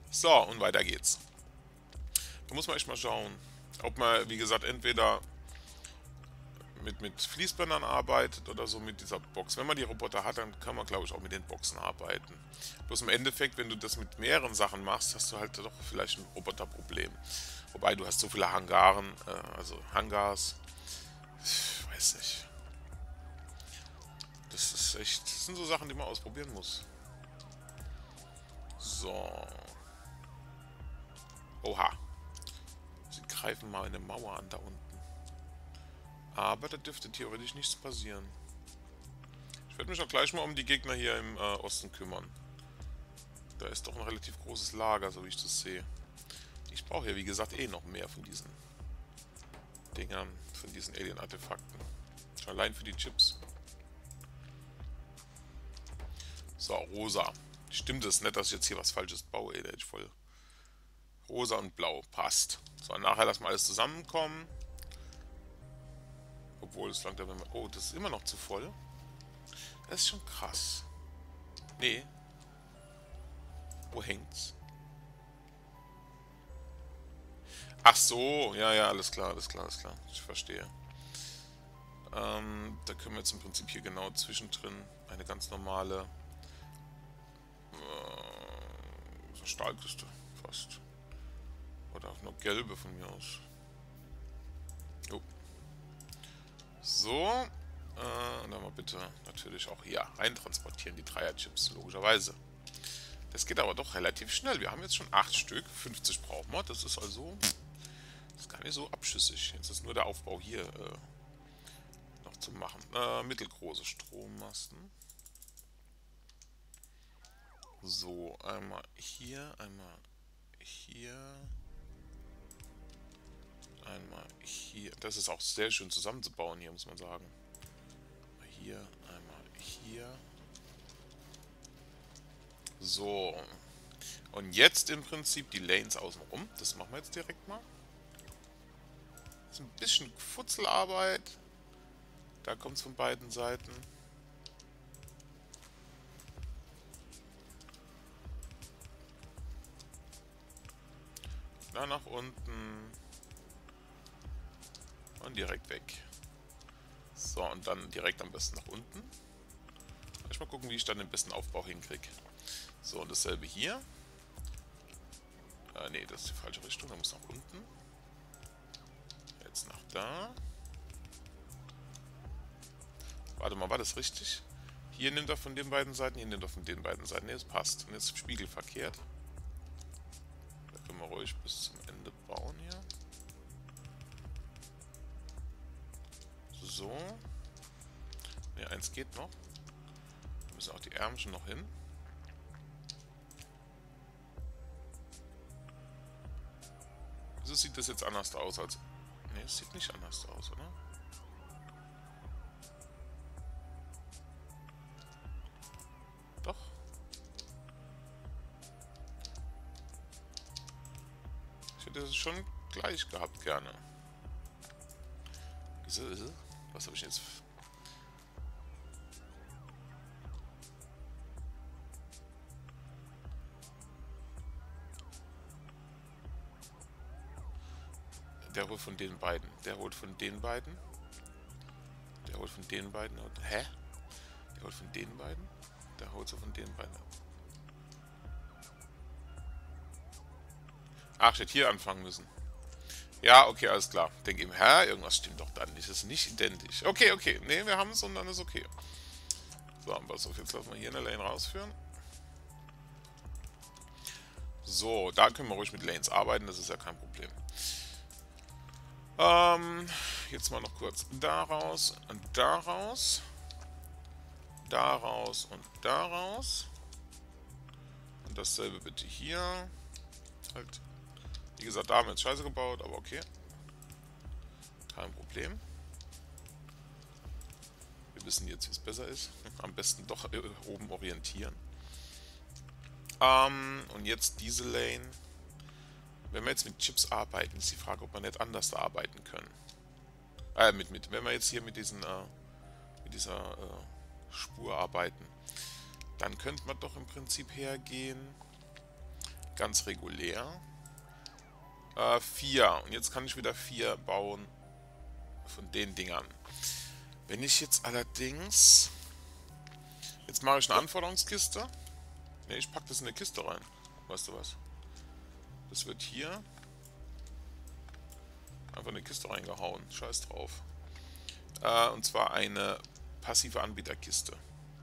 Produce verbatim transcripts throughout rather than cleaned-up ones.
So, und weiter geht's. Da muss man echt mal schauen, ob man, wie gesagt, entweder mit, mit Fließbändern arbeitet oder so mit dieser Box. Wenn man die Roboter hat, dann kann man, glaube ich, auch mit den Boxen arbeiten. Bloß im Endeffekt, wenn du das mit mehreren Sachen machst, hast du halt doch vielleicht ein Roboterproblem. Wobei du hast so viele Hangaren, äh, also Hangars, ich weiß nicht. Das ist echt, das sind so Sachen, die man ausprobieren muss. So. Oha. Sie greifen mal eine Mauer an da unten. Aber da dürfte theoretisch nichts passieren. Ich werde mich auch gleich mal um die Gegner hier im äh, Osten kümmern. Da ist doch ein relativ großes Lager, so wie ich das sehe. Ich brauche ja, wie gesagt, eh noch mehr von diesen Dingern, von diesen Alien-Artefakten. Schon allein für die Chips. So, rosa. Stimmt es nicht, dass ich jetzt hier was Falsches baue, ey, der ist voll. Rosa und blau, passt. So, nachher lassen wir alles zusammenkommen. Obwohl es langsam... Oh, das ist immer noch zu voll. Das ist schon krass. Nee. Wo hängt's? Ach so, ja, ja, alles klar, alles klar, alles klar. Ich verstehe. Ähm, da können wir jetzt im Prinzip hier genau zwischendrin eine ganz normale äh, Stahlküste fast. Oder auch nur gelbe von mir aus. Jo. So. Äh, und dann mal bitte natürlich auch hier rein transportieren, die Dreierchips, logischerweise. Das geht aber doch relativ schnell. Wir haben jetzt schon acht Stück, fünfzig brauchen wir. Das ist also das ist gar nicht so abschüssig. Jetzt ist nur der Aufbau hier äh, noch zu machen. Äh, mittelgroße Strommasten. So, einmal hier, einmal hier, einmal hier. Das ist auch sehr schön zusammenzubauen hier, muss man sagen. Hier, einmal hier. So. Und jetzt im Prinzip die Lanes außenrum. Das machen wir jetzt direkt mal. Das ist ein bisschen Futzelarbeit. Da kommt es von beiden Seiten. Da nach unten. Und direkt weg. So, und dann direkt am besten nach unten. Ich mal gucken, wie ich dann den besten Aufbau hinkriege. So, und dasselbe hier. Äh, ne, das ist die falsche Richtung. Da muss nach unten. Jetzt nach da. Warte mal, war das richtig? Hier nimmt er von den beiden Seiten, hier nimmt er von den beiden Seiten. Ne, es passt. Und jetzt spiegelverkehrt. Da können wir ruhig bis zum Ende bauen hier. So. Ne, eins geht noch. Da müssen auch die Ärmchen noch hin. Wieso sieht das jetzt anders aus als... Ne, es sieht nicht anders aus, oder? Doch. Ich hätte es schon gleich gehabt, gerne. Was habe ich jetzt... Der holt von den beiden. Der holt von den beiden. Der holt von den beiden. Hä? Der holt von den beiden. Der holt so von den beiden. Ach, ich hätte hier anfangen müssen. Ja, okay, alles klar. Denke ihm, hä? Irgendwas stimmt doch dann nicht. Das ist nicht identisch. Okay, okay. Ne, wir haben es und dann ist okay. So, pass auf, jetzt lassen wir hier eine Lane rausführen. So, da können wir ruhig mit Lanes arbeiten. Das ist ja kein Problem. Ähm, jetzt mal noch kurz daraus und daraus. Daraus und daraus. Und dasselbe bitte hier. Halt. Wie gesagt, da haben wir jetzt Scheiße gebaut, aber okay. Kein Problem. Wir wissen jetzt, wie es besser ist. Am besten doch oben orientieren. Ähm, und jetzt diese Lane. Wenn wir jetzt mit Chips arbeiten, ist die Frage, ob wir nicht anders da arbeiten können. Äh, mit, mit, wenn wir jetzt hier mit diesen, äh, mit dieser äh, Spur arbeiten, dann könnte man doch im Prinzip hergehen. ganz regulär. Äh, vier. Und jetzt kann ich wieder vier bauen von den Dingern. Wenn ich jetzt allerdings... Jetzt mache ich eine Anforderungskiste. Ne, ich packe das in eine Kiste rein. Weißt du was? Das wird hier einfach in eine Kiste reingehauen. Scheiß drauf. Äh, und zwar eine passive Anbieterkiste.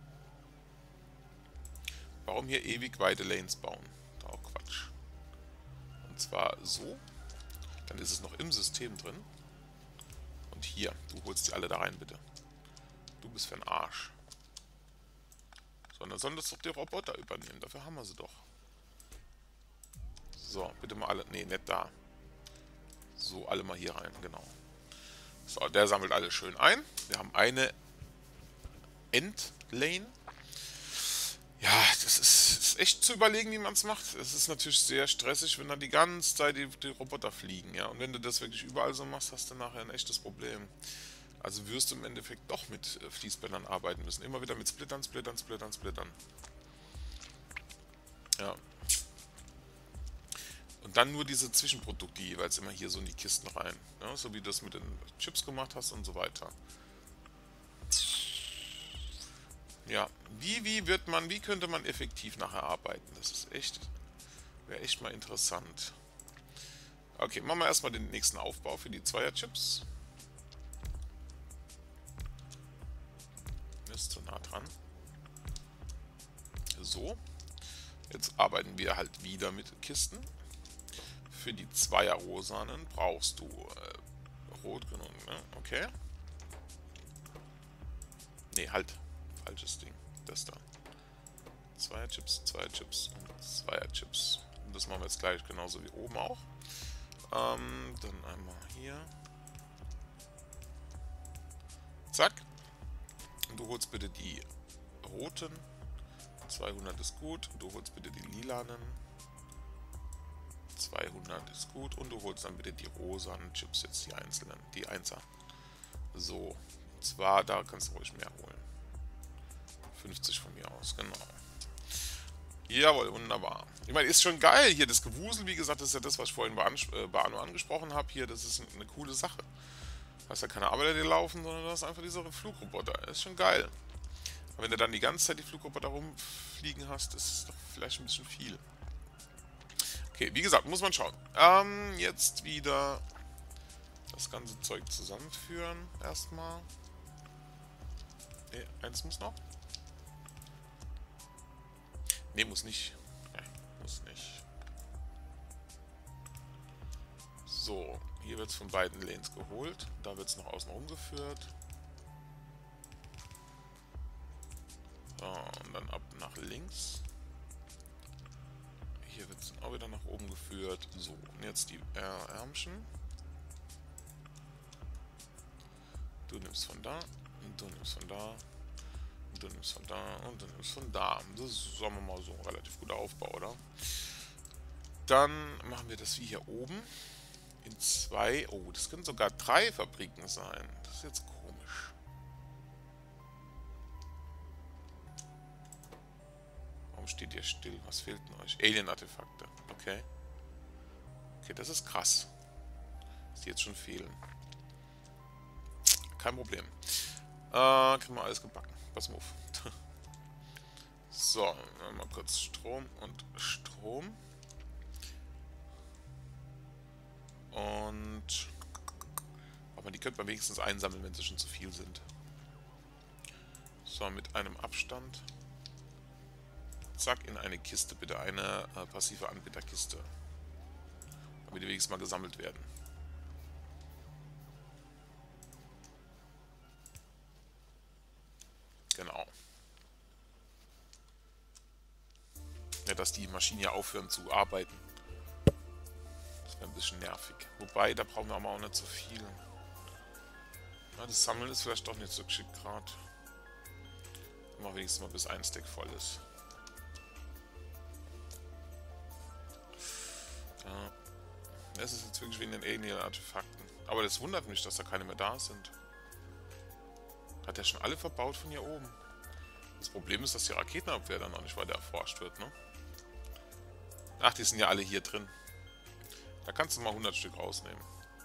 Warum hier ewig weite Lanes bauen? Da auch Quatsch. Und zwar so. Dann ist es noch im System drin. Und hier, du holst die alle da rein, bitte. Du bist für ein Arsch. Sondern sollen das doch die Roboter übernehmen. Dafür haben wir sie doch. So, bitte mal alle. Ne, nicht da. So, alle mal hier rein, genau. So, der sammelt alles schön ein. Wir haben eine Endlane. Ja, das ist, ist echt zu überlegen, wie man es macht. Es ist natürlich sehr stressig, wenn dann die ganze Zeit die, die Roboter fliegen. Ja, und wenn du das wirklich überall so machst, hast du nachher ein echtes Problem. Also wirst du im Endeffekt doch mit äh, Fließbändern arbeiten müssen. Immer wieder mit Splittern, Splittern, Splittern, Splittern. Ja. Und dann nur diese Zwischenprodukte jeweils immer hier so in die Kisten rein. Ja, so wie du das mit den Chips gemacht hast und so weiter. Ja, wie, wie wird man, wie könnte man effektiv nachher arbeiten? Das ist echt, wäre echt mal interessant. Okay, machen wir erstmal den nächsten Aufbau für die Zweier-Chips. Ist zu nah dran. So. Jetzt arbeiten wir halt wieder mit Kisten. Für die Zweier-Rosanen brauchst du äh, Rot genug, ne? Okay. Ne, halt. Falsches Ding. Das da. Zweier-Chips, Zweier-Chips und Zweier-Chips. Und das machen wir jetzt gleich genauso wie oben auch. Ähm, dann einmal hier. Zack. Und du holst bitte die roten. zweihundert ist gut. Du holst bitte die lilanen. zweihundert ist gut. Und du holst dann bitte die rosanen Chips, jetzt die einzelnen. Die Einser. So. Und zwar, da kannst du ruhig mehr holen. fünfzig von mir aus, genau. Jawohl, wunderbar. Ich meine, ist schon geil hier, das Gewusel, wie gesagt, das ist ja das, was ich vorhin bei, äh, bei Anno angesprochen habe hier, das ist eine coole Sache. Du hast ja keine Arbeiter, die laufen, sondern du hast einfach diese Flugroboter, das ist schon geil. Aber wenn du dann die ganze Zeit die Flugroboter rumfliegen hast, das ist doch vielleicht ein bisschen viel. Okay, wie gesagt, muss man schauen. Ähm, jetzt wieder das ganze Zeug zusammenführen, erstmal. Ne, eins muss noch. Ne, muss nicht. Ne, muss nicht. So, hier wird es von beiden Lanes geholt. Da wird es noch außen rumgeführt. So, und dann ab nach links. Hier wird es auch wieder nach oben geführt. So, und jetzt die Ärmchen. Du nimmst von da, und du nimmst von da. Du nimmst von da und du nimmst von da. Das ist, sagen wir mal, so ein relativ guter Aufbau, oder? Dann machen wir das wie hier oben. In zwei. Oh, das können sogar drei Fabriken sein. Das ist jetzt komisch. Warum steht ihr still? Was fehlt denn euch? Alien-Artefakte. Okay. Okay, das ist krass. Dass die jetzt schon fehlen. Kein Problem. Äh, kriegen wir alles gebacken. Pass mal auf. So, mal kurz Strom und Strom. Und aber die könnte man wenigstens einsammeln, wenn sie schon zu viel sind. So, mit einem Abstand. Zack, in eine Kiste bitte. Eine äh, passive Anbieterkiste. Damit die wenigstens mal gesammelt werden. Genau. Ja, dass die Maschinen ja aufhören zu arbeiten. Das wäre ein bisschen nervig. Wobei, da brauchen wir aber auch nicht so viel. Ja, das Sammeln ist vielleicht doch nicht so geschickt gerade. Machen wir wenigstens mal bis ein Stack voll ist. Ja. Es ist jetzt wirklich wegen den Alien-Artefakten. Aber das wundert mich, dass da keine mehr da sind. Hat er schon alle verbaut von hier oben. Das Problem ist, dass die Raketenabwehr dann noch nicht weiter erforscht wird, ne? Ach, die sind ja alle hier drin. Da kannst du mal hundert Stück rausnehmen.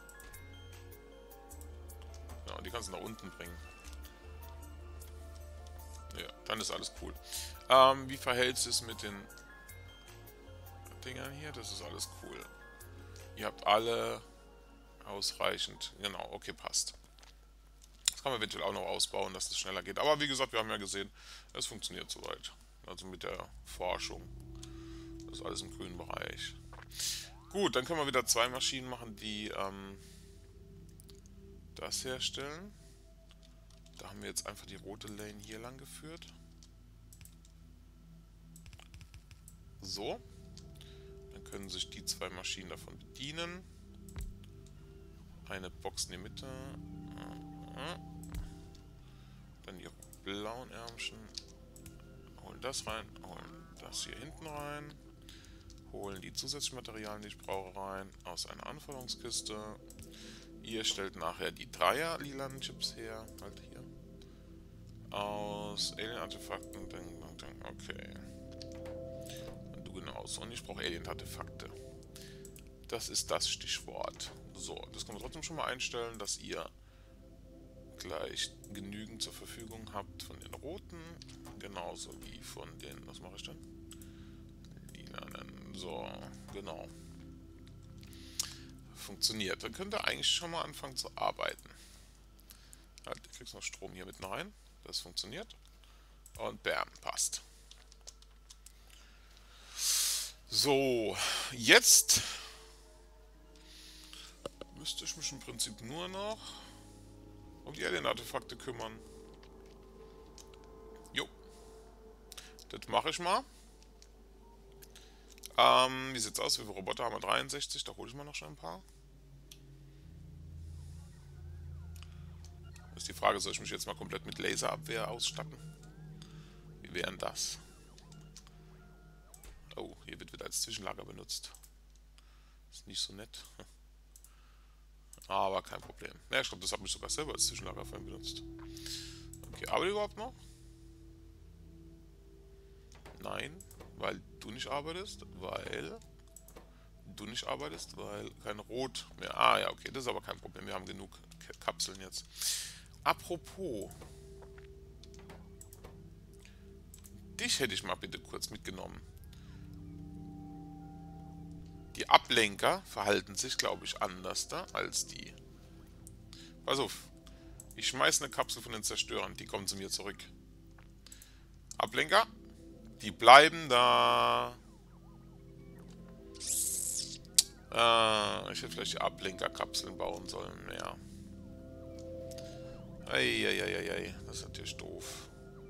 Ja, und die kannst du nach unten bringen. Ja, dann ist alles cool. Ähm, wie verhält es sich mit den Dingern hier? Das ist alles cool. Ihr habt alle ausreichend. Genau, okay, passt. Das kann man eventuell auch noch ausbauen, dass es schneller geht. Aber wie gesagt, wir haben ja gesehen, es funktioniert soweit. Also mit der Forschung. Das ist alles im grünen Bereich. Gut, dann können wir wieder zwei Maschinen machen, die ähm, das herstellen. Da haben wir jetzt einfach die rote Lane hier lang geführt. So. Dann können sich die zwei Maschinen davon bedienen. Eine Box in die Mitte. Dann die blauen Ärmchen. Holen das rein. Holen das hier hinten rein. Holen die zusätzlichen Materialien, die ich brauche, rein. Aus einer Anforderungskiste. Ihr stellt nachher die Dreier lilanen Chips her. Halt hier. Aus Alien-Artefakten. Okay. Und du genauso. Und ich brauche Alien-Artefakte. Das ist das Stichwort. So, das können wir trotzdem schon mal einstellen, dass ihr gleich genügend zur Verfügung habt von den roten. Genauso wie von den... Was mache ich denn? Lilanen. So, genau. Funktioniert. Dann könnt ihr eigentlich schon mal anfangen zu arbeiten. Halt, du kriegst noch Strom hier mitten rein. Das funktioniert. Und bam, passt. So, jetzt müsste ich mich im Prinzip nur noch um die Alien-Artefakte kümmern. Jo. Das mache ich mal. Ähm, wie sieht's aus? Wie viele Roboter haben wir? dreiundsechzig. Da hole ich mal noch schon ein paar. Ist die Frage, soll ich mich jetzt mal komplett mit Laserabwehr ausstatten? Wie wären das? Oh, hier wird wieder als Zwischenlager benutzt. Ist nicht so nett. Aber kein Problem. Ja, ich glaube, das hat mich sogar selber als Zwischenlager vorhin benutzt. Okay, arbeitet überhaupt noch? Nein, weil du nicht arbeitest, weil du nicht arbeitest, weil kein Rot mehr. Ah ja, okay, das ist aber kein Problem. Wir haben genug Kapseln jetzt. Apropos. Dich hätte ich mal bitte kurz mitgenommen. Die Ablenker verhalten sich, glaube ich, anders da als die. Pass auf. Ich schmeiße eine Kapsel von den Zerstörern. Die kommen zu mir zurück. Ablenker. Die bleiben da. Äh, ich hätte vielleicht die Ablenkerkapseln bauen sollen. Ja. Eieieiei. Das ist natürlich doof.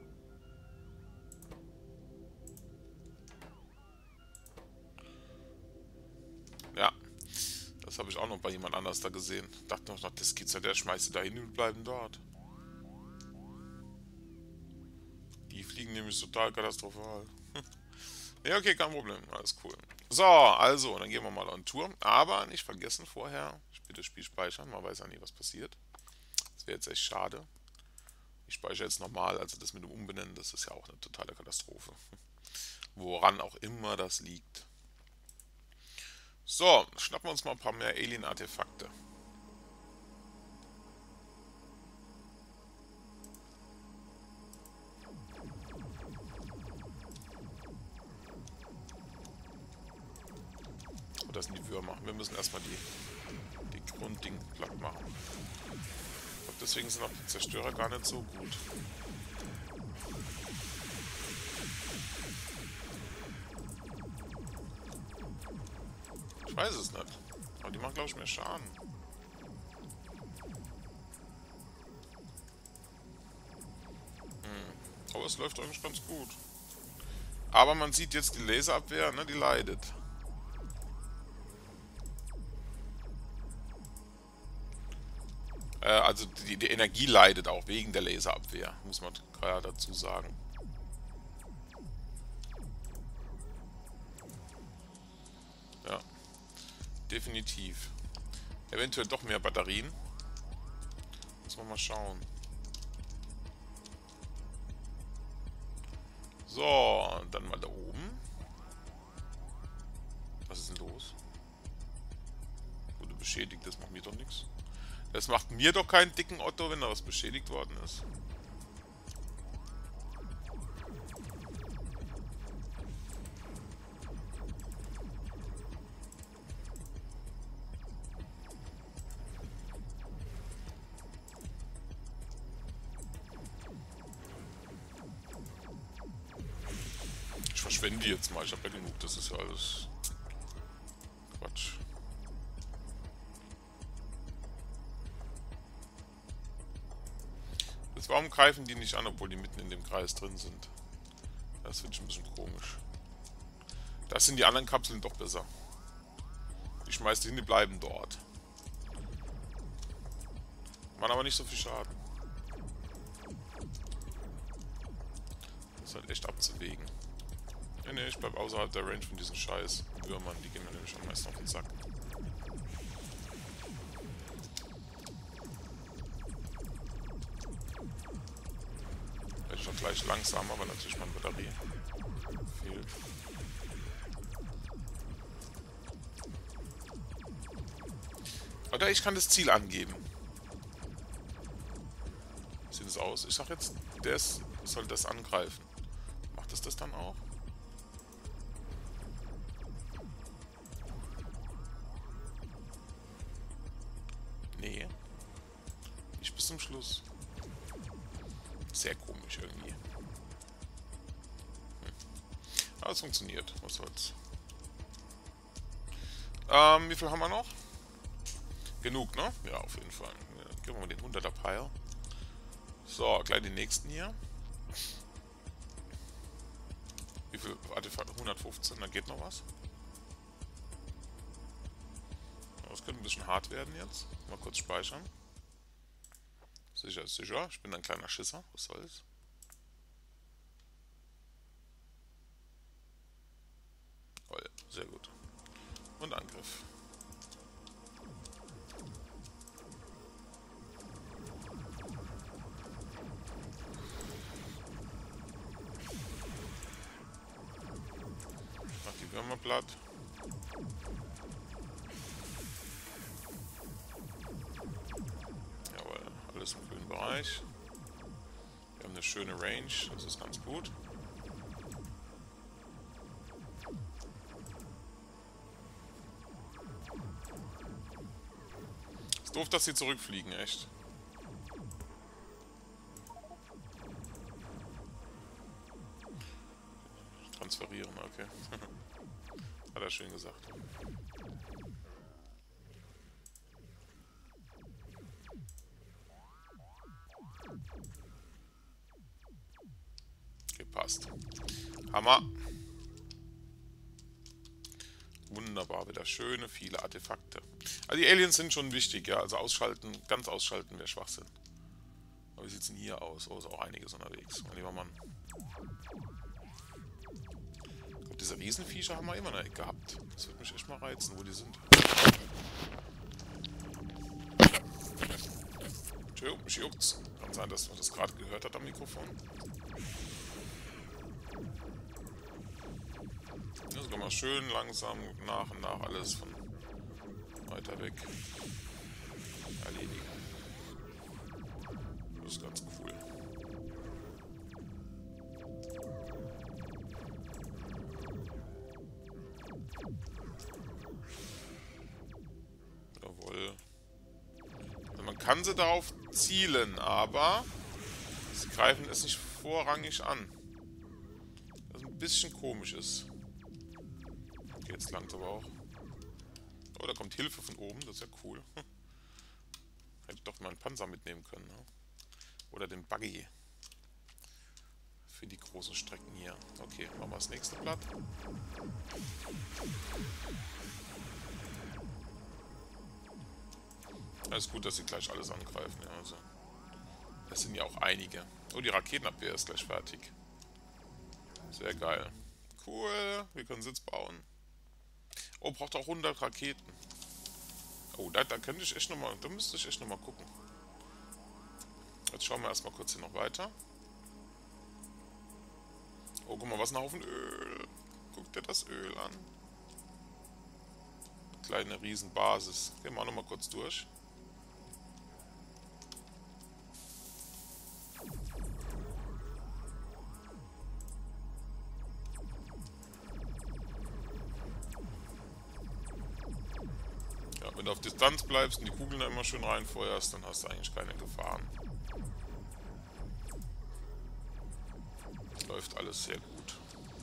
Ja, das habe ich auch noch bei jemand anders da gesehen. Dachte noch, das geht's ja, der schmeißt sie da hin und bleiben dort. Die fliegen nämlich total katastrophal. Ja, okay, kein Problem, alles cool. So, also, dann gehen wir mal on Tour. Aber nicht vergessen vorher, ich bitte Spiel speichern, man weiß ja nie, was passiert. Das wäre jetzt echt schade. Ich speichere jetzt nochmal, also das mit dem Umbenennen, das ist ja auch eine totale Katastrophe. Woran auch immer das liegt. So, schnappen wir uns mal ein paar mehr Alien-Artefakte. Oh, das sind die Würmer. Wir müssen erstmal die, die Grundding platt machen. Ich glaube, deswegen sind auch die Zerstörer gar nicht so gut. Ich weiß es nicht. Aber die machen, glaube ich, mehr Schaden. Hm. Aber es läuft eigentlich ganz gut. Aber man sieht jetzt die Laserabwehr, ne, die leidet. Äh, also die, die Energie leidet auch wegen der Laserabwehr, muss man gerade dazu sagen. Ja. Definitiv. Eventuell doch mehr Batterien. Muss man mal schauen. So, dann mal da oben. ist denn los? Wurde beschädigt, das macht mir doch nichts. Das macht mir doch keinen dicken Otto, wenn da was beschädigt worden ist. Ich verschwende die jetzt mal, ich habe ja genug, das ist ja alles Quatsch. Jetzt warum greifen die nicht an, obwohl die mitten in dem Kreis drin sind? Das finde ich ein bisschen komisch. Das sind die anderen Kapseln doch besser. Ich schmeiß die hin, die bleiben dort. Machen aber nicht so viel Schaden. Das ist halt echt abzuwägen. Ne, ne, ich bleib außerhalb der Range von diesen scheiß Würmern. Die gehen mir nämlich am meisten auf den Sack. Werde ich doch gleich langsamer, aber natürlich meine Batterie fehlt. Oder ich kann das Ziel angeben. Wie sieht es aus? Ich sag jetzt, der ist, soll das angreifen. Macht es das dann auch? Nee. Nicht bis zum Schluss. Sehr komisch irgendwie. Hm. Aber es funktioniert. Was soll's. Ähm, wie viel haben wir noch? Genug, ne? Ja, auf jeden Fall. Ja, geben wir mal den hunderter Pile. So, gleich den nächsten hier. Wie viel? Warte, hundertfünfzehn, da geht noch was. Das könnte ein bisschen hart werden jetzt. Mal kurz speichern. Sicher ist sicher. Ich bin ein kleiner Schisser. Was soll's? Oh ja, sehr gut. Und Angriff. Mach die Würmer platt. Alles im grünen Bereich. Wir haben eine schöne Range, das ist ganz gut. Ist doof, dass sie zurückfliegen, echt. Transferieren, okay. Hat er schön gesagt. Passt. Hammer. Wunderbar, wieder schöne, viele Artefakte. Also die Aliens sind schon wichtig, ja. Also ausschalten, ganz ausschalten wäre Schwachsinn. Aber wie sieht es denn hier aus? Oh, ist auch einiges unterwegs. Mein lieber Mann. Ich glaube, diese Riesenviecher haben wir immer in der Ecke gehabt. Das würde mich echt mal reizen, wo die sind. Entschuldigung, mich juckt's. Kann sein, dass man das gerade gehört hat am Mikrofon. Das kann man schön langsam nach und nach alles von weiter weg erledigen. Das ist ganz cool. Jawohl. Also man kann sie darauf zielen, aber sie greifen es nicht vorrangig an. Was ein bisschen komisch ist. Jetzt langt aber auch. Oh, da kommt Hilfe von oben, das ist ja cool. Hätte ich doch mal einen Panzer mitnehmen können. Ne? Oder den Buggy. Für die großen Strecken hier. Okay, machen wir das nächste Blatt. Alles gut, dass sie gleich alles angreifen. Ja, also. Das sind ja auch einige. Oh, die Raketenabwehr ist gleich fertig. Sehr geil. Cool, wir können Sitz bauen. Oh, braucht auch hundert Raketen. Oh, da, da könnte ich echt nochmal, da müsste ich echt nochmal gucken. Jetzt schauen wir erstmal kurz hier noch weiter. Oh, guck mal, was ein Haufen Öl. Guck dir das Öl an. vielleicht eine riesen Basis. Gehen wir auch noch mal kurz durch. Ja, wenn du auf Distanz bleibst und die Kugeln da immer schön reinfeuerst, dann hast du eigentlich keine Gefahren. Läuft alles sehr gut.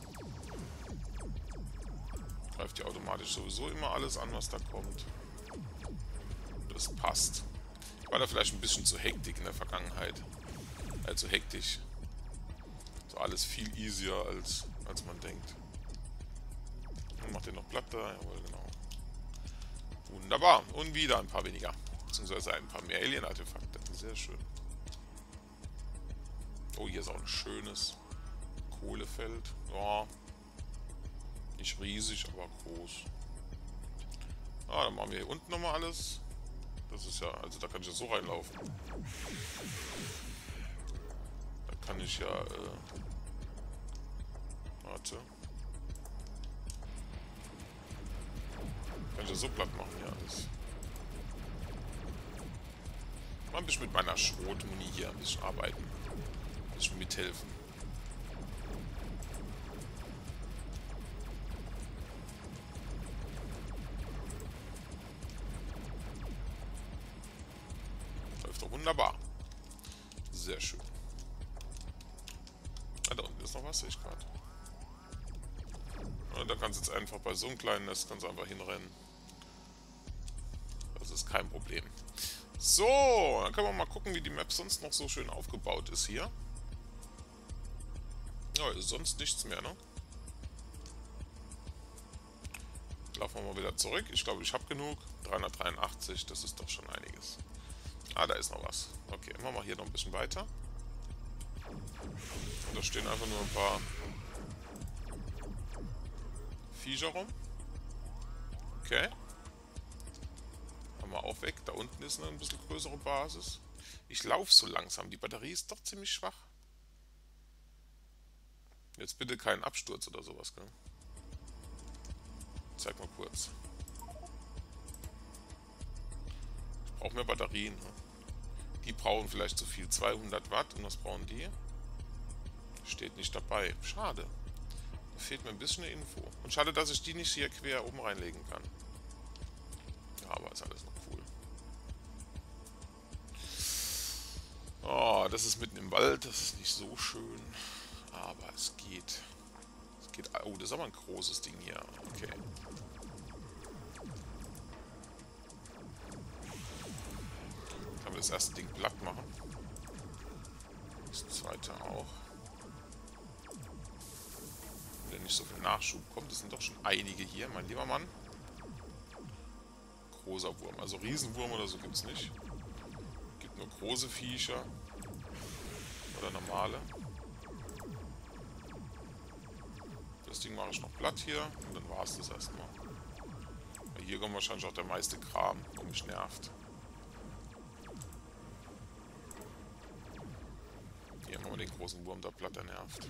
Greift dir automatisch sowieso immer alles an, was da kommt. Das passt. Ich war da vielleicht ein bisschen zu hektisch in der Vergangenheit. Also hektisch. So alles viel easier, als, als man denkt. Und macht den noch platt da? Jawohl, genau. Wunderbar. Und wieder ein paar weniger. Beziehungsweise ein paar mehr Alien-Artefakte. Sehr schön. Oh, hier ist auch ein schönes Kohlefeld. Ja. Nicht riesig, aber groß. Ah, dann machen wir hier unten nochmal alles. Das ist ja, also da kann ich ja so reinlaufen. Da kann ich ja, äh... Warte. Kann ich ja so platt machen, ja, alles. Mal ein bisschen mit meiner Schrotmuni hier ein bisschen arbeiten. Ein bisschen mithelfen. Wunderbar. Sehr schön. Ah, da unten ist noch was, sehe ich gerade. Ja, da kannst du jetzt einfach bei so einem kleinen Nest kannst du einfach hinrennen. Das ist kein Problem. So, dann können wir mal gucken, wie die Map sonst noch so schön aufgebaut ist hier. Ja, ist sonst nichts mehr, ne? Laufen wir mal wieder zurück. Ich glaube, ich habe genug. dreihundertdreiundachtzig, das ist doch schon einiges. Ah, da ist noch was. Okay, machen wir hier noch ein bisschen weiter. Und da stehen einfach nur ein paar Viecher rum. Okay. Haben wir auch weg. Da unten ist eine ein bisschen größere Basis. Ich laufe so langsam. Die Batterie ist doch ziemlich schwach. Jetzt bitte keinen Absturz oder sowas, gell? Zeig mal kurz. Ich brauche mehr Batterien. Ne? Die brauchen vielleicht zu viel. zweihundert Watt. Und was brauchen die? Steht nicht dabei. Schade. Da fehlt mir ein bisschen eine Info. Und schade, dass ich die nicht hier quer oben reinlegen kann. Ja, aber ist alles noch cool. Oh, das ist mitten im Wald. Das ist nicht so schön. Aber es geht. Es geht. Oh, das ist aber ein großes Ding hier. Okay. Kann man das erste Ding platt machen. Das zweite auch. Wenn nicht so viel Nachschub kommt, das sind doch schon einige hier, mein lieber Mann. Großer Wurm. Also Riesenwurm oder so gibt es nicht. Gibt nur große Viecher. Oder normale. Das Ding mache ich noch platt hier und dann war es das erstmal. Weil hier kommt wahrscheinlich auch der meiste Kram, der mich nervt. Hier machen wir den großen Wurm, der platt, der nervt.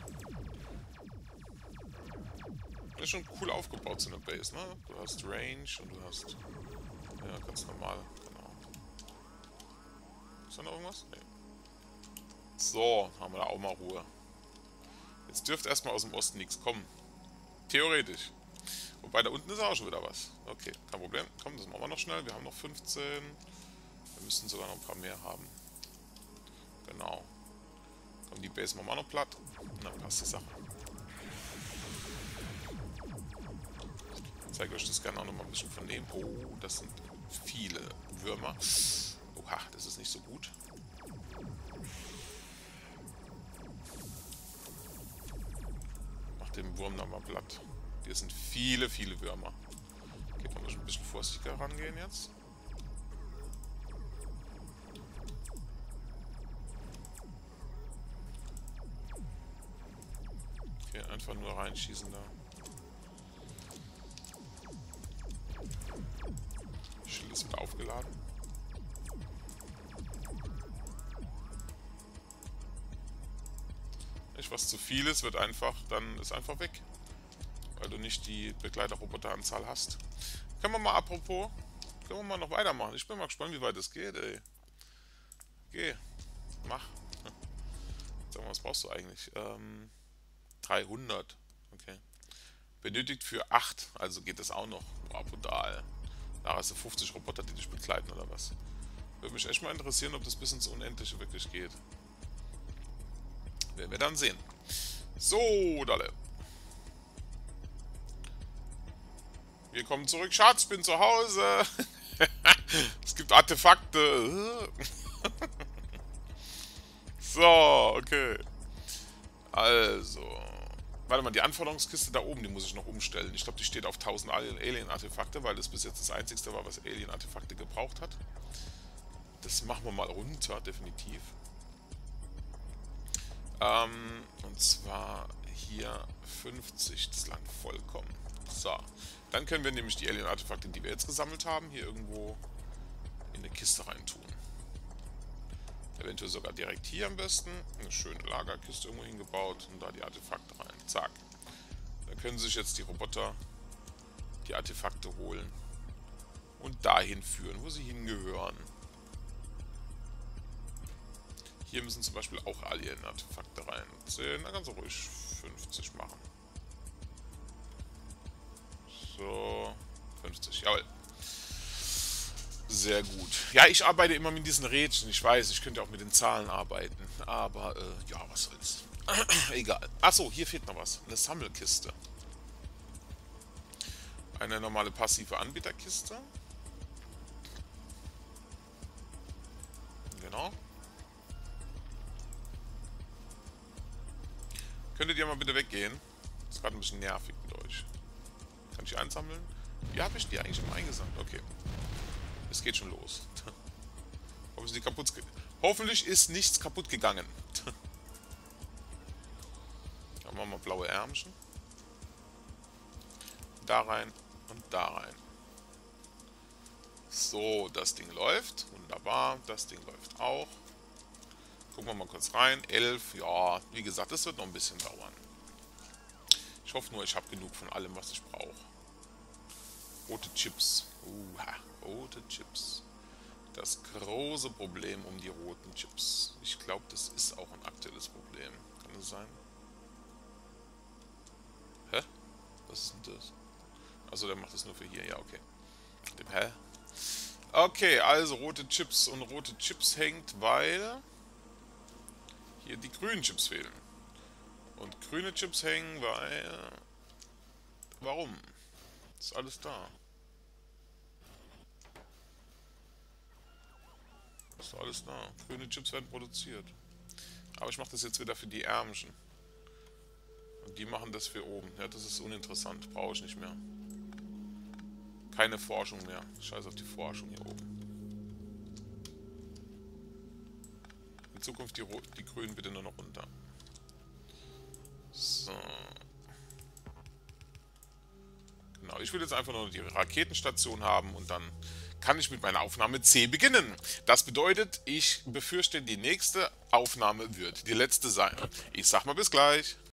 Das ist schon cool aufgebaut, so eine Base, ne? Du hast Range und du hast... Ja, ganz normal, genau. Ist da noch irgendwas? Nee. So, haben wir da auch mal Ruhe. Jetzt dürfte erstmal aus dem Osten nichts kommen. Theoretisch. Wobei, da unten ist auch schon wieder was. Okay, kein Problem. Komm, das machen wir noch schnell. Wir haben noch fünfzehn. Wir müssten sogar noch ein paar mehr haben. Genau. Komm, die Base machen wir noch platt. Und dann passt die Sache. Ich zeige euch das gerne auch noch mal ein bisschen von neben. Oh, das sind viele Würmer. Oha, das ist nicht so gut. Mach den Wurm noch mal platt. Hier sind viele, viele Würmer. Okay, man muss ein bisschen vorsichtiger rangehen jetzt. Okay, einfach nur reinschießen da. Schild ist wieder aufgeladen. Nicht, was zu viel ist, wird einfach, dann ist einfach weg. Weil du nicht die Begleiterroboteranzahl hast. Können wir mal, apropos, können wir mal noch weitermachen? Ich bin mal gespannt, wie weit es geht, ey. Geh, mach. Sag mal, was brauchst du eigentlich? Ähm, dreihundert. Okay. Benötigt für acht, also geht das auch noch. Boah, brutal. Da hast du fünfzig Roboter, die dich begleiten, oder was? Würde mich echt mal interessieren, ob das bis ins Unendliche wirklich geht. Werden wir dann sehen. So, Dalle. Wir kommen zurück. Schatz, ich bin zu Hause. Es gibt Artefakte. So, okay. Also. Warte mal, die Anforderungskiste da oben, die muss ich noch umstellen. Ich glaube, die steht auf tausend Alien-Artefakte, weil das bis jetzt das einzigste war, was Alien-Artefakte gebraucht hat. Das machen wir mal runter, definitiv. Ähm, und zwar hier fünfzig, das langt vollkommen. So, dann können wir nämlich die Alien-Artefakte, die wir jetzt gesammelt haben, hier irgendwo in eine Kiste reintun. Eventuell sogar direkt hier am besten. Eine schöne Lagerkiste irgendwo hingebaut und da die Artefakte rein. Zack. Da können sich jetzt die Roboter die Artefakte holen und dahin führen, wo sie hingehören. Hier müssen zum Beispiel auch Alien-Artefakte rein. zehn, da kannst du ruhig fünfzig machen. So, fünfzig, jawohl. Sehr gut. Ja, ich arbeite immer mit diesen Rädchen. Ich weiß, ich könnte auch mit den Zahlen arbeiten. Aber, äh, ja, was soll's. Egal. Achso, hier fehlt noch was. Eine Sammelkiste. Eine normale passive Anbieterkiste. Genau. Könntet ihr mal bitte weggehen? Das ist gerade ein bisschen nervig mit euch. Kann ich einsammeln? Wie habe ich die eigentlich immer eingesammelt? Okay. Es geht schon los. Hoffentlich, kaputt Hoffentlich ist nichts kaputt gegangen. Dann machen wir blaue Ärmchen. Da rein und da rein. So, das Ding läuft. Wunderbar. Das Ding läuft auch. Gucken wir mal kurz rein. elf. Ja, wie gesagt, das wird noch ein bisschen dauern. Ich hoffe nur, ich habe genug von allem, was ich brauche. Rote Chips. Uha, rote Chips. Das große Problem um die roten Chips. Ich glaube, das ist auch ein aktuelles Problem. Kann das sein? Hä? Was ist denn das? Achso, der macht das nur für hier. Ja, okay. Dem hä? Okay, also rote Chips und rote Chips hängt, weil hier die grünen Chips fehlen. Und grüne Chips hängen, weil... Warum? Ist alles da. Ist alles da. Grüne Chips werden produziert. Aber ich mache das jetzt wieder für die Ärmchen. Und die machen das für oben. Ja, das ist uninteressant. Brauche ich nicht mehr. Keine Forschung mehr. Scheiß auf die Forschung hier oben. In Zukunft die, Rot die Grünen bitte nur noch runter. So. Genau, ich will jetzt einfach nur die Raketenstation haben und dann kann ich mit meiner Aufnahme C beginnen. Das bedeutet, ich befürchte, die nächste Aufnahme wird die letzte sein. Ich sag mal bis gleich.